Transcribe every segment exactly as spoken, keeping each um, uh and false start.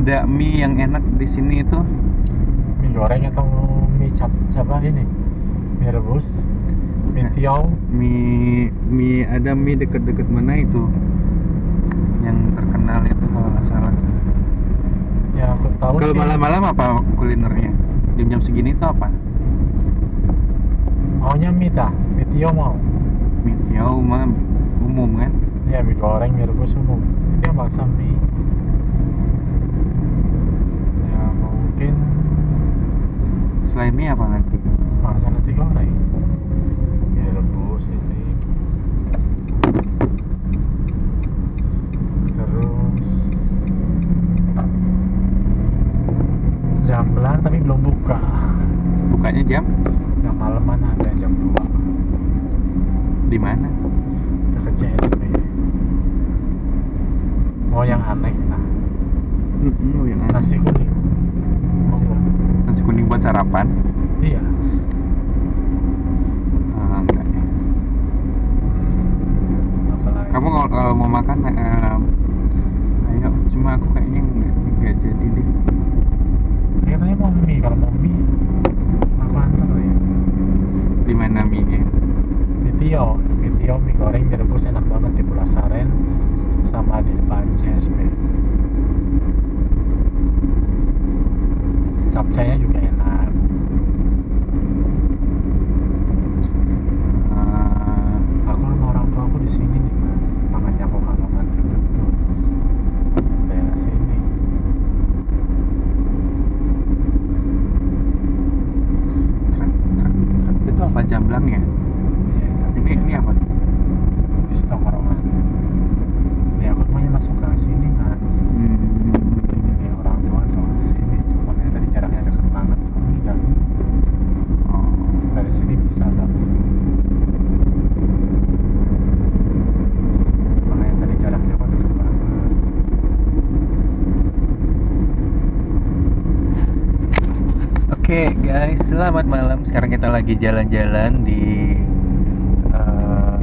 ada mie yang enak di sini itu? Mie goreng atau mie cap apa ini? Mie rebus, mie tiaw. Mie mie ada mie deket-deket mana itu? Yang terkenal itu kalau nggak salah. Ya aku tahu Kalau sih. malam-malam apa kulinernya? Jam-jam segini itu apa? Maunya mie dah, mie tiaw mau. Mie tiaw mah umum kan? Ya mie goreng, mie rebus umum. Itu yang bahasa mie. Ya mungkin Selain mie apa lagi? bahasa nasi goreng. Mie rebus ini. Terus Jamblang tapi belum buka. Bukanya jam Yang malaman ada jam dua. di mana? Dekat J S B. Mau yang aneh nah. Hmm, yang ada. Nasi kuning. Nasi kuning. Nasi kuning buat sarapan? Iya. Ah, enggak ya. Apalagi? Kamu kalau, kalau mau makan, eh, ayo. Cuma aku kayaknya nggak nggak jadi deh. Katanya mau mie, kalau mau mie aku antar ya. Di mana mie-nya? Mie tiaw, mie tiaw, mie goreng, mie rebus enak banget di Pulau Saren sama di depan J S B. Capcaynya juga enak. Ah, Aku rumah orang tua aku di sini nih mas, makanya aku kalau nanti ke daerah sini. truk, truk, truk. Itu apa jamblang ya? Iya, tapi Ini ini apa? Di tongkrongan. Ya aku rumahnya masuk ke sini mas. Hmm, Ini nih orang tua tuh di sini tuh, makanya tadi jaraknya deket banget. Ini dari oh, dari sini bisa tapi makanya tadi jaraknya kok deket banget. Oke guys, selamat malam. Sekarang kita lagi jalan-jalan di eh,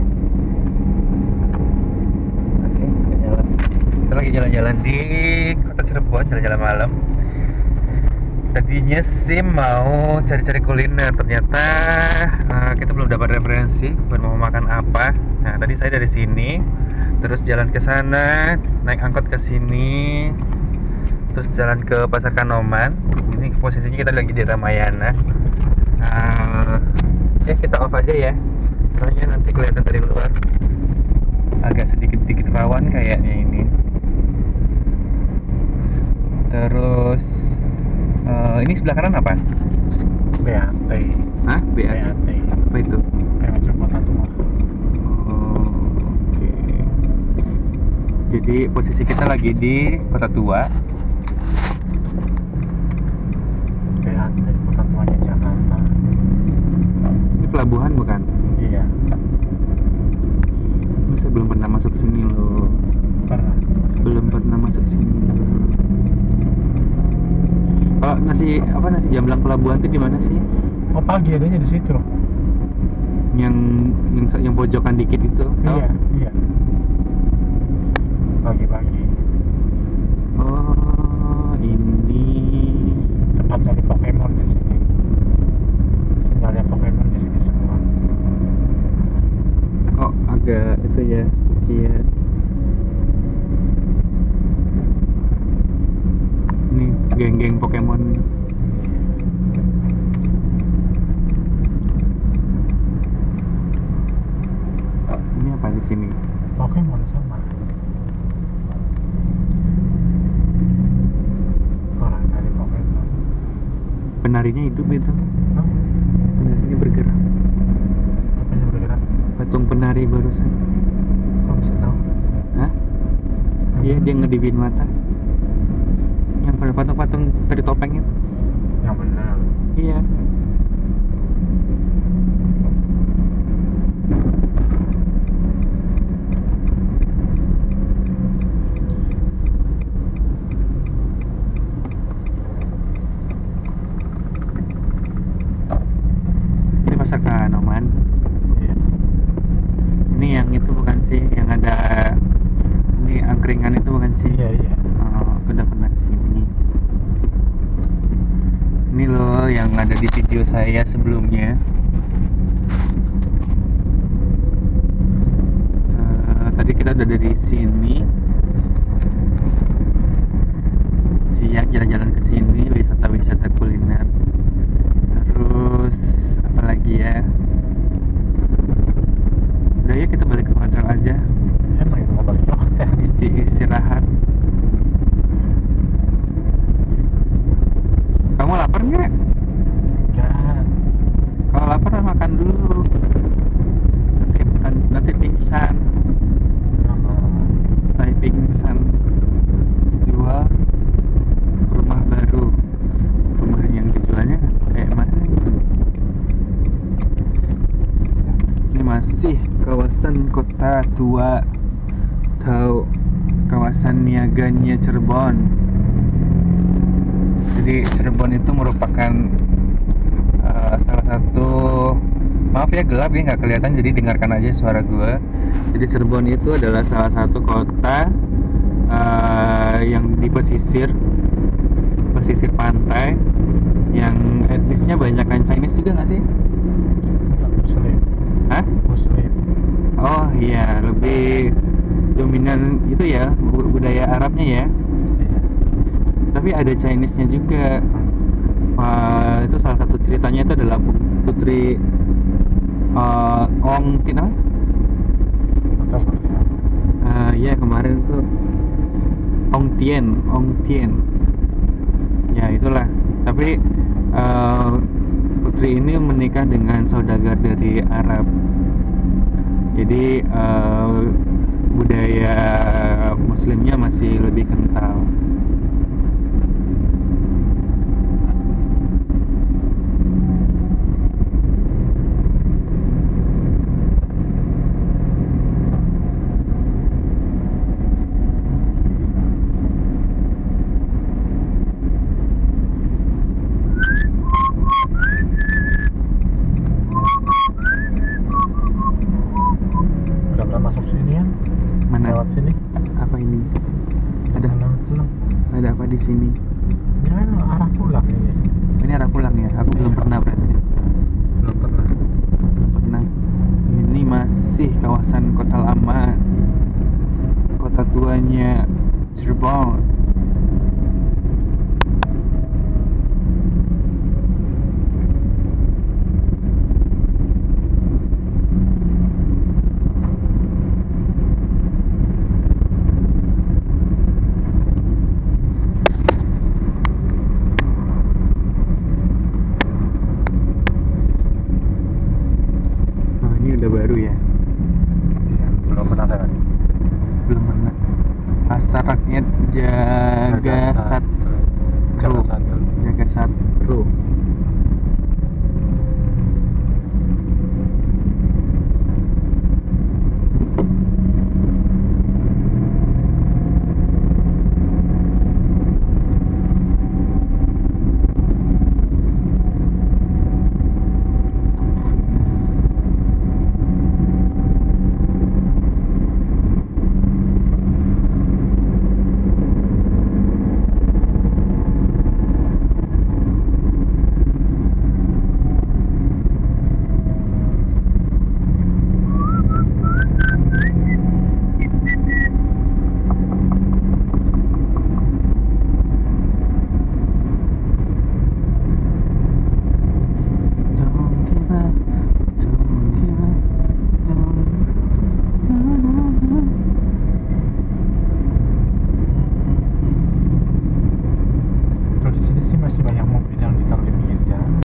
apa sih? Jalan. Kita lagi jalan-jalan di kota Cirebon, jalan-jalan malam. Tadinya sih mau cari-cari kuliner, ternyata eh, kita belum dapat referensi buat mau makan apa. Nah, tadi saya dari sini, terus jalan ke sana, naik angkot ke sini, terus jalan ke Pasar Kanoman. Ini posisinya kita lagi di Ramayana. Uh, ya kita off aja ya, soalnya nanti kelihatan dari luar agak sedikit-sedikit rawan kayaknya ini. Terus uh, ini sebelah kanan apa? B A T. Hah? B B A A T? T. Apa itu? Kayak macam kota tua. Oh, oke. Jadi posisi kita lagi di Kota Tua. B A T kota tuanya Jakarta. Ini pelabuhan bukan? Iya. Ini saya belum pernah masuk sini loh. Pernah. Belum pernah masuk sini. Kalau nasi apa nasi jamblang pelabuhan itu di mana sih? Oh pagi adanya di situ. Yang yang yang pojokan dikit itu? Tahu? Iya, iya. Pagi-pagi. Oh, ini. Tempat cari Pokemon di sini. Sinyalnya Pokemon di sini semua. Kok agak itu ya, spooky ya. Ini geng-geng Pokemon. Ini apa di sini? Pokemon sama. Orang cari Pokemon. Penarinya hidup itu. Hah? Penarinya bergerak. Apa yang bergerak? Patung penari barusan. Kok bisa tahu? Hah? Iya, dia ngedipin mata. Yang pada patung-patung dari topeng itu. Yang benar. Iya. Ini Pasar Kanoman. Iya. Ini yang itu bukan sih, yang ada ini angkringan itu bukan sih? Iya, iya. Oh, aku udah pernah kesini. yang ada di video saya sebelumnya. Uh, tadi kita udah dari sini, siang jalan-jalan ke sini, wisata-wisata kuliner. Terus apa lagi ya? Udah ya, kita balik ke hotel aja. Emang itu mau balik ke hotel? Isti istirahat. Kamu lapar nggak? Enggak. Kalau lapar makan dulu. Nanti, nanti pingsan. Nanti pingsan. Jual rumah baru. Rumah yang dijualnya kayak mana? Ini masih kawasan Kota Tua atau kawasan niaganya Cirebon. Jadi Cirebon itu merupakan uh, salah satu, maaf ya gelap ya nggak kelihatan, jadi dengarkan aja suara gue. Jadi Cirebon itu adalah salah satu kota uh, yang di pesisir pesisir pantai, yang etnisnya banyak kan Chinese juga nggak sih? Muslim. Hah? Muslim. Oh iya, lebih dominan itu ya budaya Arabnya ya. Tapi ada Chinese-nya juga. Uh, itu salah satu ceritanya itu adalah putri uh, Ong Tin apa? Uh, ya kemarin tuh Ong Tien, Ong Tien. Ya itulah. Tapi uh, putri ini menikah dengan saudagar dari Arab. Jadi uh, budaya Muslimnya masih lebih kental. Masuk sini kan? Mana? Lewat sini. Apa ini? Ada pulang. Ada apa di sini? Ya arah pulang ini. Ini arah pulang ya? Aku belum pernah berarti. Belum pernah. Belum pernah. Ini masih kawasan Kota